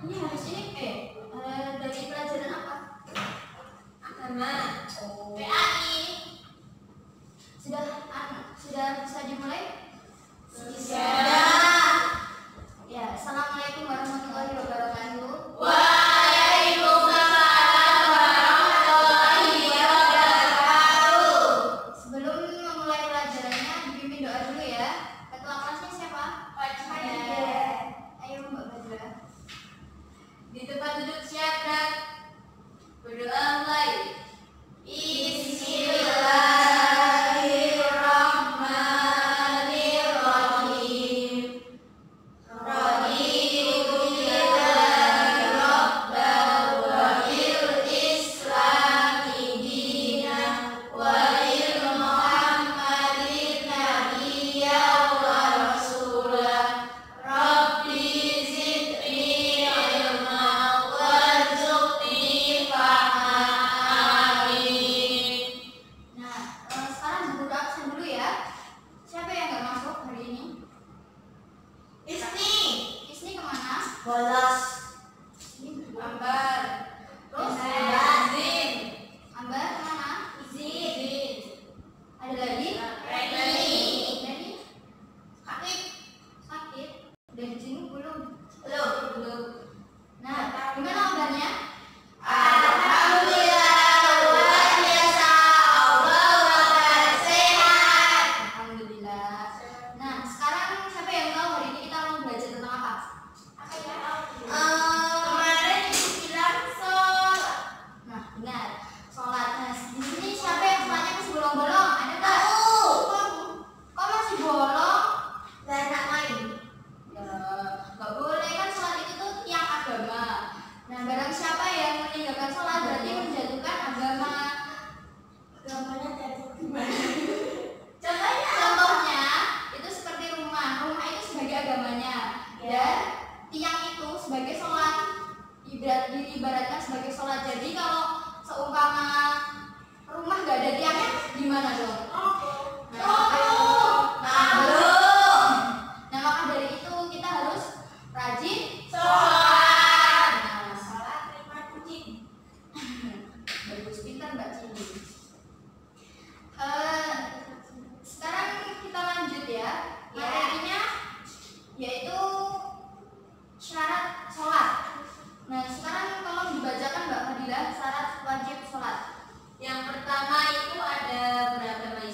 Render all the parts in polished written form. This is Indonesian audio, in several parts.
Ini habis ini dari pelajaran apa? Agama. PAI. Sudah bisa dimulai? Sudah. Ya, assalamualaikum warahmatullahi wabarakatuh. Waalaikumsalam warahmatullahi wabarakatuh. Sebelum memulai pelajarannya, dipimpin doa dulu ya. Ketua kelasnya siapa? Pak Cahaya. Ayo Mbak Badra. Di tempat duduk siap, berdoa mulai. Bolos. Ambar. Terus Izin. Ambar kemana? Izin. Ada lagi? Reni. Sakit. Udah dijenguk belum? Belum. Nah, gimana kabarnya? Alhamdulillah, luar biasa. Allah sehat. Alhamdulillah. Nah, sekarang siapa yang tahu hari ini kita mau belajar tentang apa? Kemarin bilang sholat. Nah, benar. Sholat. Nah, di sini siapa yang sholatnya masih bolong-bolong? Ada nggak? Kok masih bolong? Dan anak main. Ya, nggak boleh kan, sholat itu tuh tiang agama. Nah, barang siapa yang meninggalkan sholat berarti menjatuhkan agama. Agamanya jatuh gimana? Contohnya itu seperti rumah. Rumah itu sebagai agamanya. Dan tiang itu sebagai sholat, diibaratkan sebagai sholat. Jadi kalau seumpama rumah gak ada tiangnya, gimana dong? Nah, maka dari itu kita harus rajin sholat. Nah, sholat terima kucing. Bagus, pintar Mbak Cini. Sekarang kita lanjut ya. Materinya yaitu syarat sholat. Nah, sekarang tolong dibacakan Mbak Fadilah syarat wajib sholat. Yang pertama itu ada berapa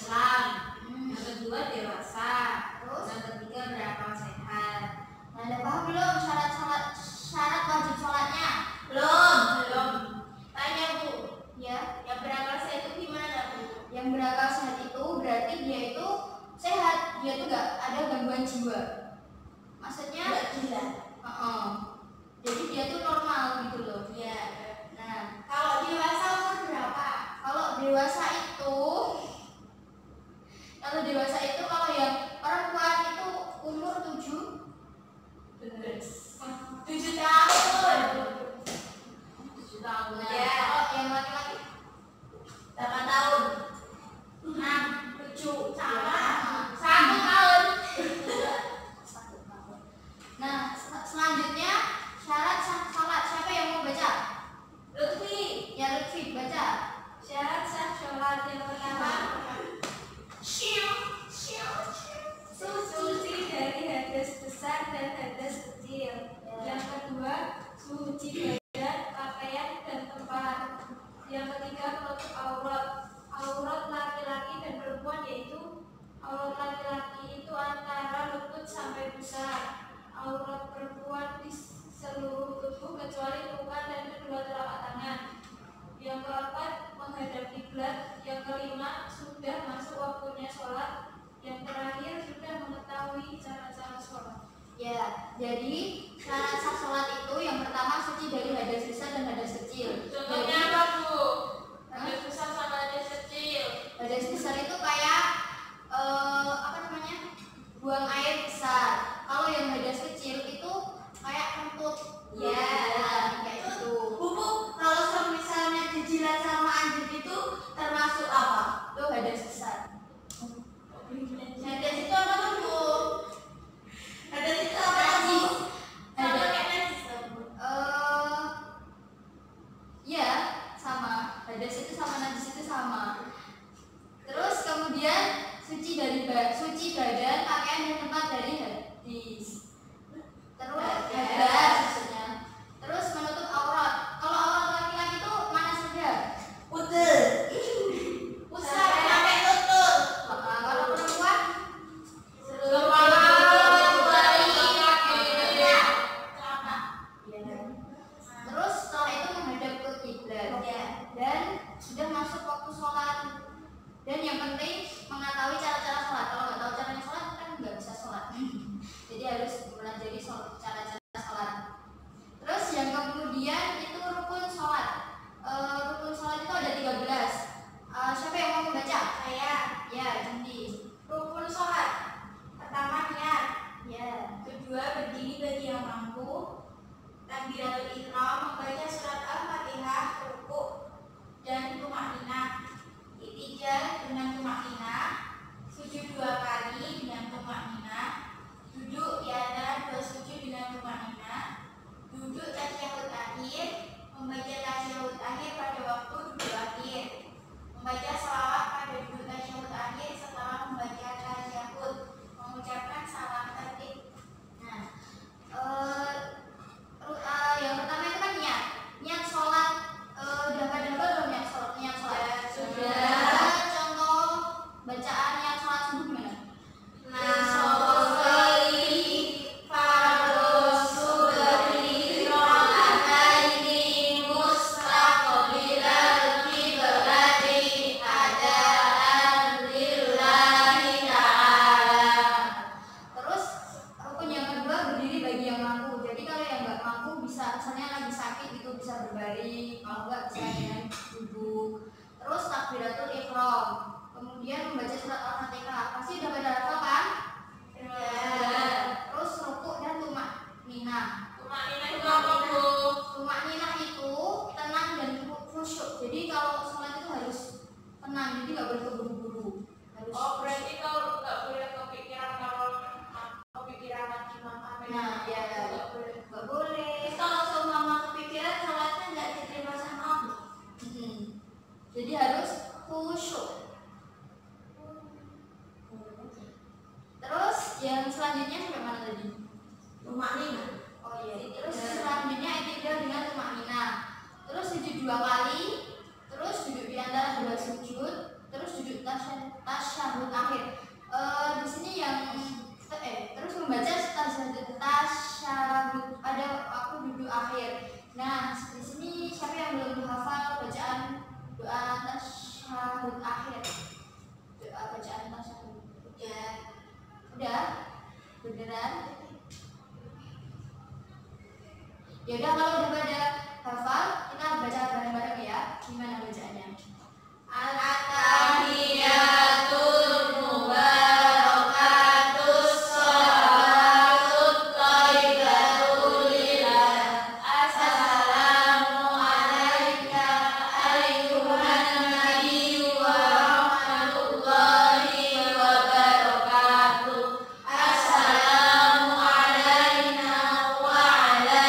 bisa berbaring, kalau enggak bisa dengan duduk. Terus takbiratul ihram, kemudian membaca surat Al-Fatihah. Pasti udah pada hafal kan? Terus rukuk dan tumak ninah. Tumak ninah itu tenang dan khusyuk. Jadi kalau sholat itu harus tenang, jadi nggak boleh terburu-buru. Berarti kalau nggak boleh kepikiran imam apa? Nah, ya nggak boleh. Kalau seumpama kepikiran sholatnya nggak diterima sama Allah. Jadi harus khusyuk. Terus yang selanjutnya sampai mana tadi? Tumak ninah. Oh iya. Terus selanjutnya i'tidal dengan tumak ninah. Terus sujud 2 kali. Terus duduk di antara 2 sujud. Terus duduk tasyahud akhir. Di sini yang terus membaca tasyahud pada waktu duduk akhir. Nah, di sini siapa yang belum hafal bacaan doa tasyahud akhir? Doa bacaan tasyahud. Udah? Beneran? Ya udah, kalau udah pada hafal, kita baca bareng-bareng ya. Gimana bacaannya? At-tahiyatul mubarakatus sholawatut thayyibatul lillah. Assalamu alayka ayyuhan nabiyyu wa rahmatullahi wa barakatuh. Assalamu alayna wa ala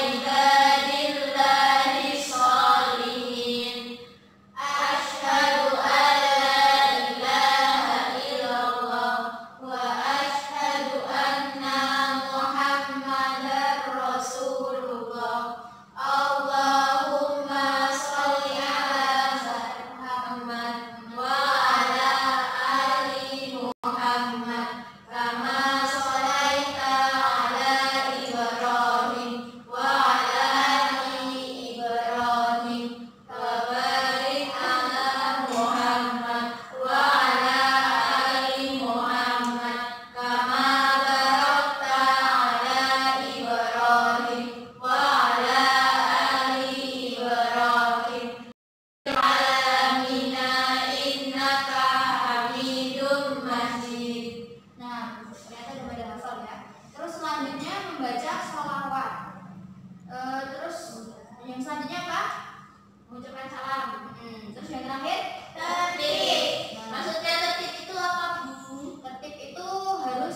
ibadillahi sholihin. Asyhadu an la ilaha illallah wa asyhadu anna Muhammadar Rasulullah. Allahumma sholli ala Muhammad wa ala ali Muhammad kama sholaita ala Ibrahim wa ala ali Ibrahim wa barik ala Muhammad wa ala ali Muhammad kama barakta ala Ibrahim wa ala ali Ibrahim alamina innaka Hamidum Majid. Nah, ternyata udah pada hafal ya. Terus selanjutnya membaca sholawat. Terus yang selanjutnya apa? Mengucapkan salam. Terus yang terakhir? Tertib. Nah, Maksudnya tertib itu apa, Bu? tertib itu harus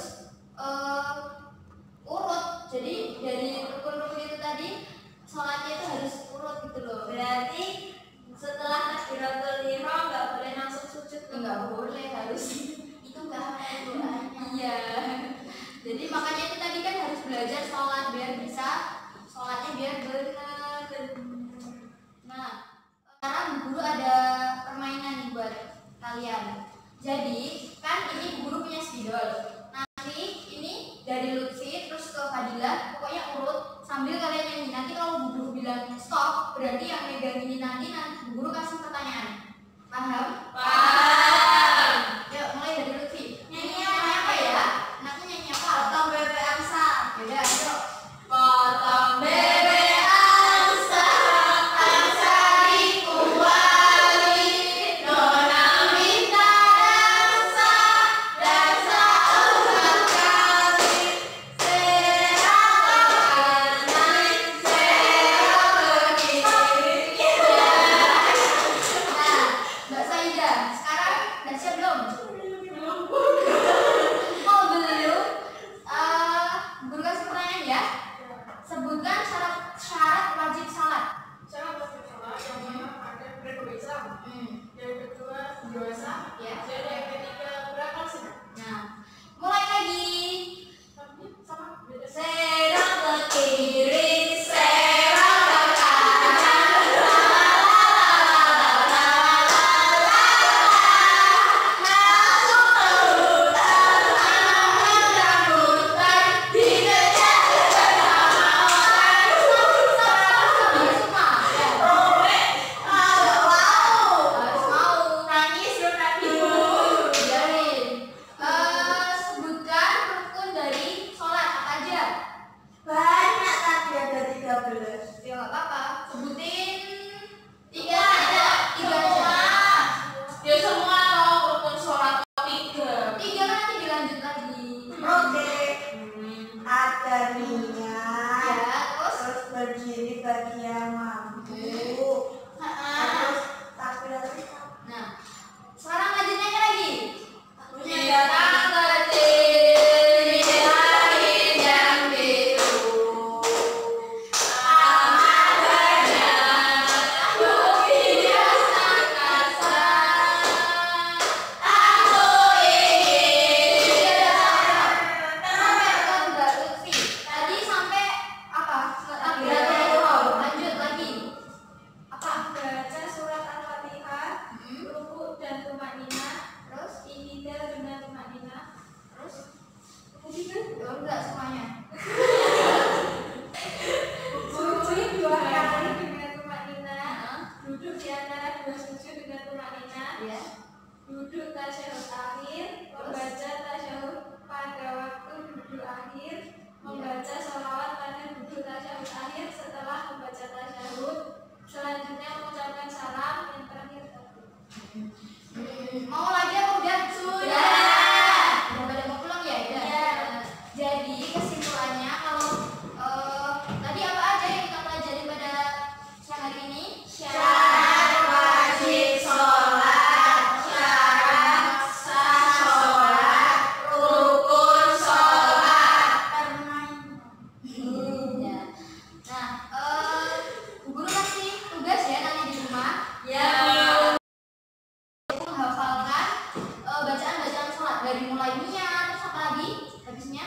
urut. Jadi dari rukun-rukun itu tadi, sholatnya itu harus urut gitu loh. Berarti setelah takbiratul ihram nggak boleh langsung sujud ke Enggak boleh, harus itu nggak hafal doanya. iya. Jadi makanya itu tadi kan harus belajar sholat biar bisa sholatnya biar benar. Nah, sekarang guru ada permainan nih buat kalian. Jadi kan ini guru punya spidol. Nanti ini dari Lutfi terus ke Fadilah, pokoknya urut sambil kalian nyanyi. Nanti kalau guru bilang stop, berarti yang megang ini nanti guru kasih pertanyaan. Paham? Paham. Yuk mulai dari Lutfi. Nyanyi apa ya? Anaknya nyanyi apa? Potong bebek angsa. Yaudah, yuk. Potong bebek angsa, angsa dikuali, nona minta dansa, dansa orang kami, serah kanan, serah ke kiri. Nah, Mbak saya berdiri bagi yang mampu. Terus Takbiratul nah, sekarang lanjut nyanyi lagi. Datang kecil di langit yang biru, amat banyak bukti angkasa. Aku ingin Sampai ke Mbak Lutfi. Tadi sampai apa? Takbiratul ihram. Lanjut lagi. Apa? baca surat Al-Fatihah, Hmm. rukuk dan tumanina, Terus? i'tidal dengan tumanina. Terus? Kemudian Ya enggak semuanya. sujud 2 kali dengan tumanina, Nah, duduk di antara 2 sujud dengan tumanina, ya. duduk tasyahud akhir, membaca tasyahud pada waktu duduk akhir, membaca sholawat pada duduk tasyahud akhir setelah membaca tasyahud, selanjutnya mengucapkan salam, yang terakhir takbir. Mau lagi apa udah? Sudah. Udah pada mau pulang ya? Udah. Iya. Jadi kesimpulannya kalau tadi apa aja yang kita pelajari pada siang hari ini? Syarat wajib sholat, syarat sah sholat, rukun sholat. Ya. Nah, Bu Guru kasih tugas ya nanti di rumah. Ya. Menghafalkan bacaan-bacaan sholat dari mulai niat terus apa lagi? Habisnya?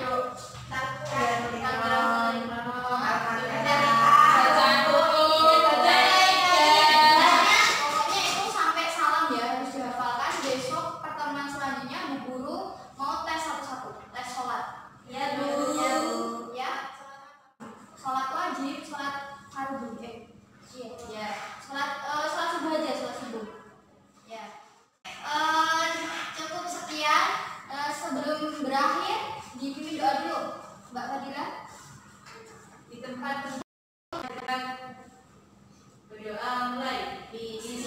Pokoknya itu sampai salam ya harus dihafalkan. Besok pertemuan selanjutnya Bu Guru mau tes satu-satu, tes sholat. Ya, Bu. Ya. Sholat wajib, sholat fardu. Ya. Sholat subuh aja, sholat subuh. Ya. Cukup sekian. Sebelum berakhir dipimpin doa dulu, Mbak Fadila. Di tempat berdoa mulai.